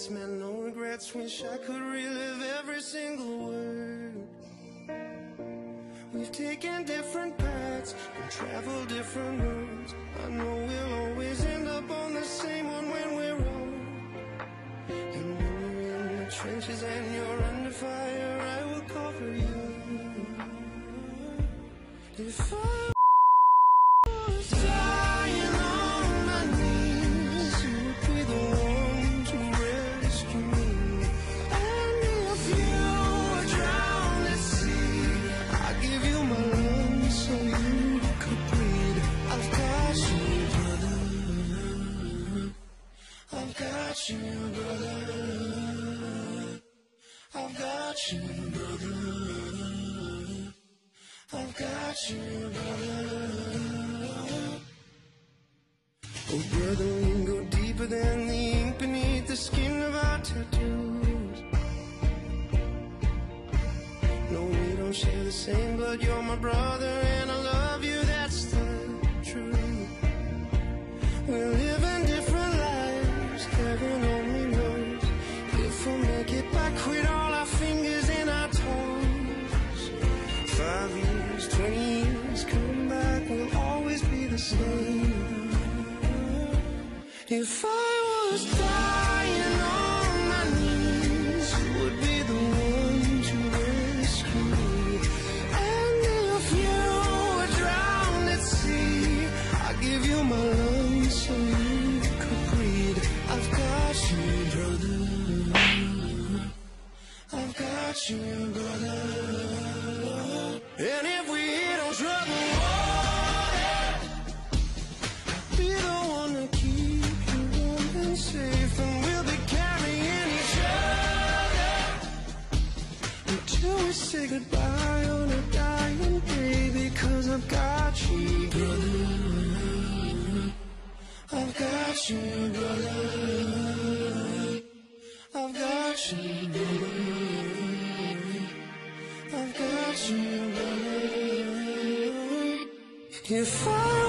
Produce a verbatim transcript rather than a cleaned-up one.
regrets, man, no regrets. Wish I could relive every single word. We've taken different paths and traveled different roads. I know we'll always end up on the same one when we're old. And when you're in the trenches and you're under fire, I will cover you. If I was dying on my knees, you would be the one to rescue me. And if you were drowned at sea, I'd give you my lungs so you could breathe. I've got you, brother. I've got you, brother. I've got you, brother. I've got you, brother. Oh, brother, we can go deeper than the ink beneath the skin of our tattoos. No, we don't share the same blood. You're my brother and I love you, that's the truth. We're living different lives, heaven only knows if we'll make it back with all our fingers and our toes. Five years, twenty years, come back, we'll always be the same. If I was dying on my knees, you would be the one to rescue me. And if you were drowned at sea, I'd give you my lungs so you could breathe. I've got you, brother. I've got you, brother. And if we hit on trouble water, I'll be the one to keep you warm and safe. And we'll be carrying each other until we say goodbye on a dying day. Because I've got you, brother. I've got you, brother. I've got you, brother. I've got you, brother. If I